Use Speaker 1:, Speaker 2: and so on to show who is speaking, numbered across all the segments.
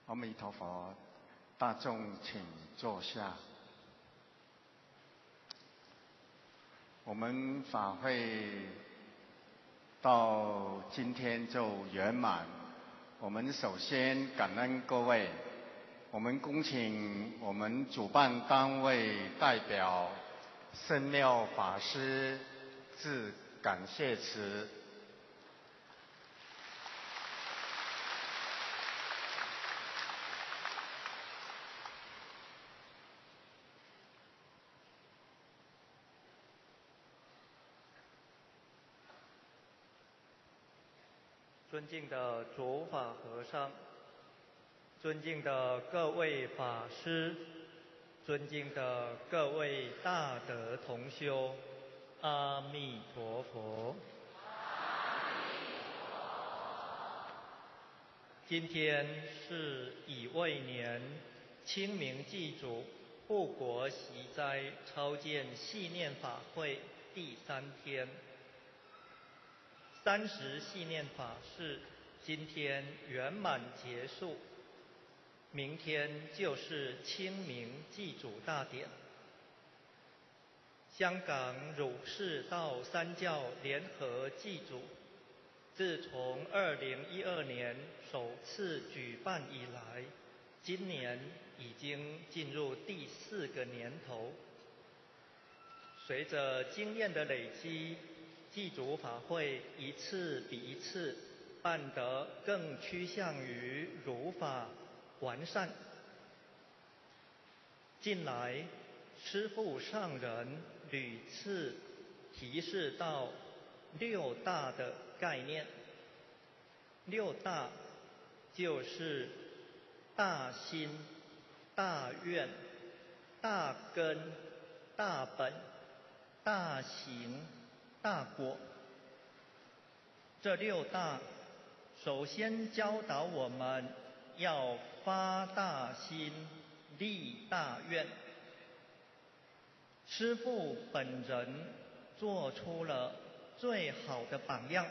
Speaker 1: 阿弥陀佛，大众请坐下。我们法会到今天就圆满。我们首先感恩各位，我们恭请我们主办单位代表圣妙法师致感谢词。
Speaker 2: 尊敬的主法和尚，尊敬的各位法师，尊敬的各位大德同修，阿弥陀佛。今天是乙未年清明祭祖护国息灾超荐系念法会第3天。30系念法事今天圆满结束，明天就是清明祭祖大典。香港儒释道三教联合祭祖，自从2012年首次举办以来，今年已经进入第4个年头。随着经验的累积，祭祖法会一次比一次办得更趋向于如法完善。近来师父上人屡次提示到6大的概念。6大就是大心、大愿、大根、大本、大行、大果。这6大首先教导我们要发大心、立大愿。师父本人做出了最好的榜样。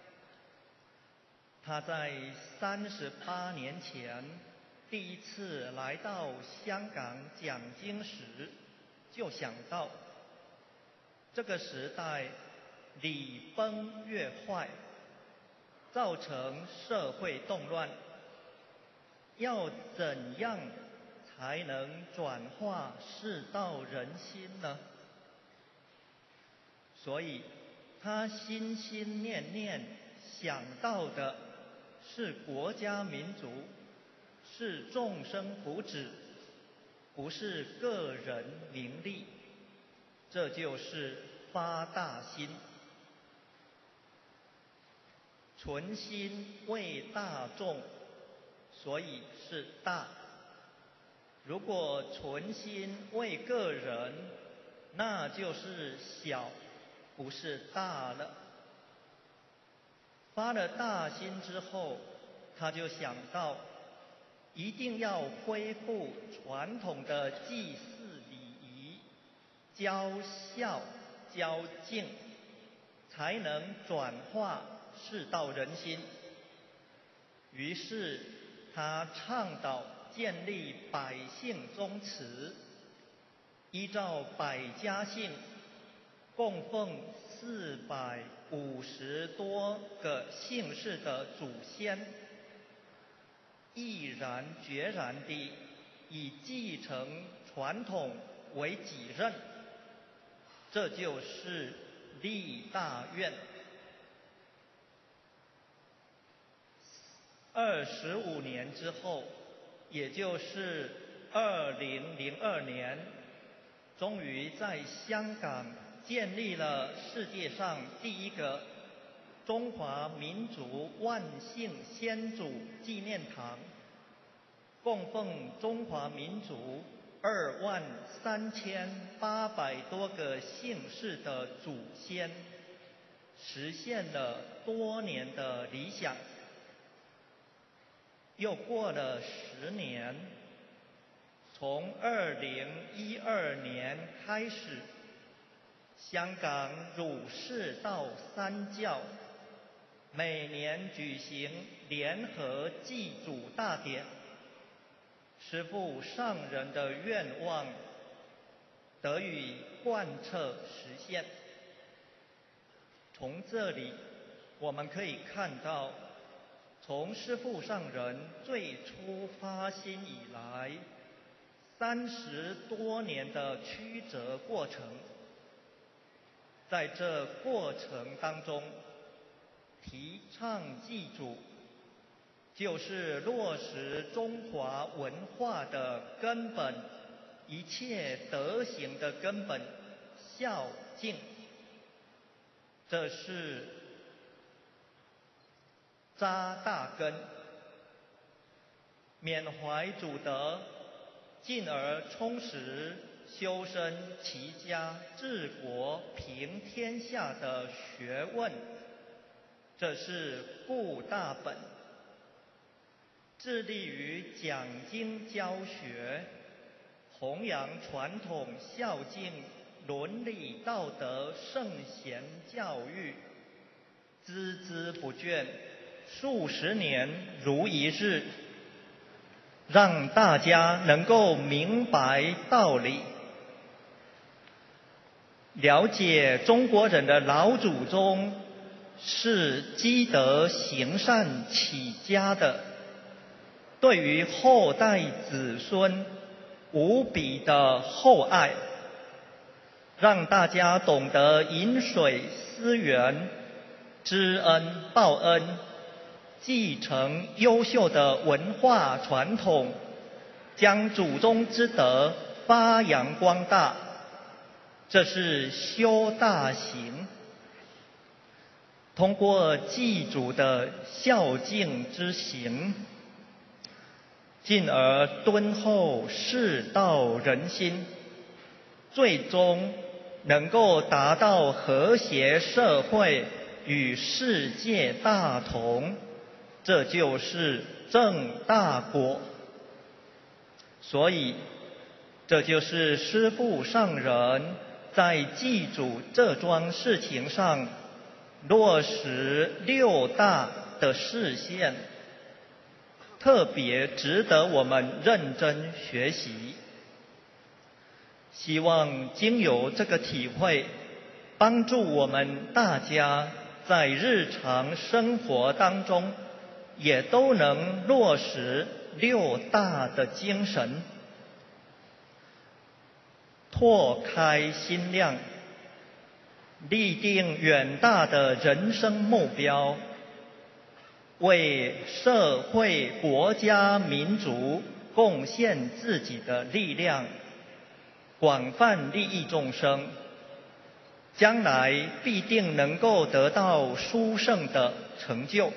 Speaker 2: 他在38年前第一次来到香港讲经时，就想到这个时代礼崩乐坏，造成社会动乱，要怎样才能转化世道人心呢？所以他心心念念想到的是国家民族，是众生福祉，不是个人名利。这就是发大心，存心为大众，所以是大。如果存心为个人，那就是小，不是大了。发了大心之后，他就想到一定要恢复传统的祭祀礼仪，教孝教敬，才能转化世道人心。于是他倡导建立百姓宗祠，依照百家姓供奉450多个姓氏的祖先，毅然决然地以继承传统为己任，这就是立大愿。25年之后，也就是2002年，终于在香港建立了世界上第一个中华民族万姓先祖纪念堂，供奉中华民族23800多个姓氏的祖先，实现了多年的理想。又过了10年，从2012年开始，香港儒释道三教每年举行联合祭祖大典， 师父上人的愿望得以贯彻实现。从这里我们可以看到，从师父上人最初发心以来30多年的曲折过程，在这过程当中，提倡祭祖就是落实中华文化的根本，一切德行的根本，孝敬。这是扎大根，缅怀祖德，进而充实修身齐家治国平天下的学问，这是固大本。致力于讲经教学，弘扬传统孝敬伦理道德圣贤教育，孜孜不倦，数十年如一日，让大家能够明白道理，了解中国人的老祖宗是积德行善起家的，对于后代子孙无比的厚爱，让大家懂得饮水思源，知恩报恩，继承优秀的文化传统，将祖宗之德发扬光大，这是修大行。通过祭祖的孝敬之行，进而敦厚世道人心，最终能够达到和谐社会与世界大同，这就是正大果。所以这就是师父上人在祭祖这桩事情上落实6大的示现，特别值得我们认真学习。希望经由这个体会，帮助我们大家在日常生活当中也都能落实6大的精神，拓开心量，立定远大的人生目标，为社会、国家、民族贡献自己的力量，广泛利益众生，将来必定能够得到殊胜的成就。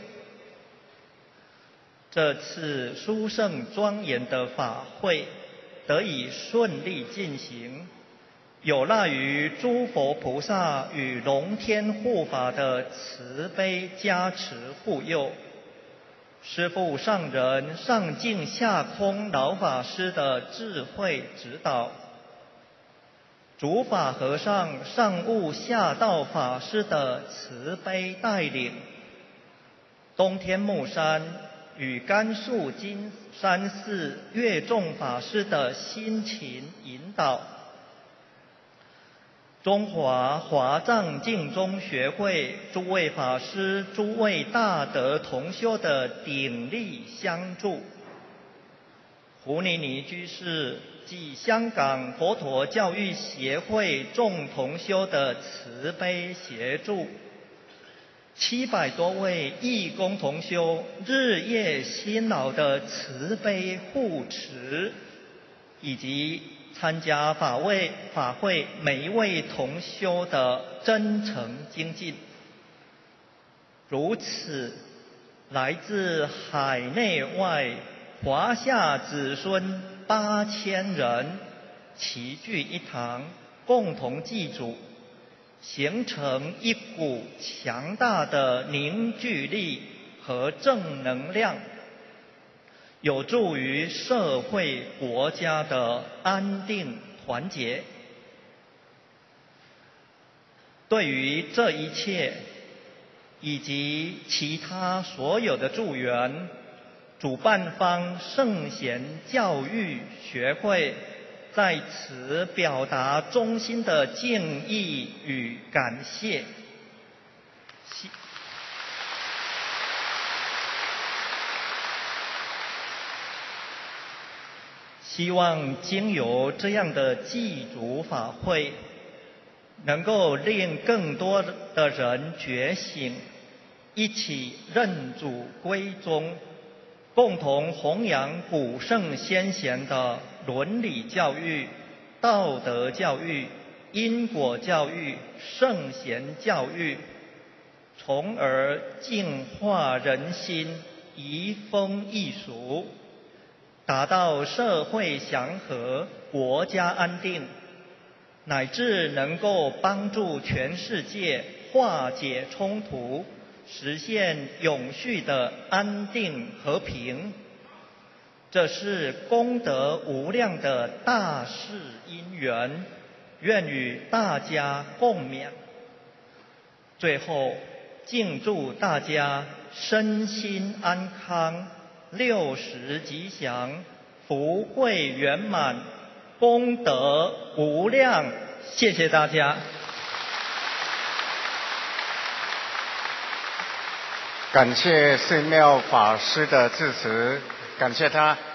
Speaker 2: 这次殊胜庄严的法会得以顺利进行，有赖于诸佛菩萨与龙天护法的慈悲加持护佑，师父上人上净下空老法师的智慧指导，主法和尚上悟下道法师的慈悲带领，东天木山与甘肃金山寺月众法师的辛勤引导，中华华藏净宗学会诸位法师、诸位大德同修的鼎力相助，胡尼尼居士及香港佛陀教育协会众同修的慈悲协助，700多位义工同修日夜辛劳的慈悲护持，以及参加法会每一位同修的真诚精进，如此来自海内外华夏子孙8000人齐聚一堂，共同祭祖，形成一股强大的凝聚力和正能量，有助于社会国家的安定团结。对于这一切以及其他所有的助缘， 主办方圣贤教育学会在此表达衷心的敬意与感谢。希望经由这样的祭祖法会，能够令更多的人觉醒，一起认祖归宗，共同弘扬古圣先贤的伦理教育、道德教育、因果教育、圣贤教育，从而净化人心，移风易俗，达到社会祥和、国家安定，乃至能够帮助全世界化解冲突，实现永续的安定和平。这是功德无量的大事因缘，愿与大家共勉。最后，敬祝大家身心安康，60吉祥，福慧圆满，功德无量。谢谢大家。
Speaker 1: 感谢圣妙法师的致辞，感谢他。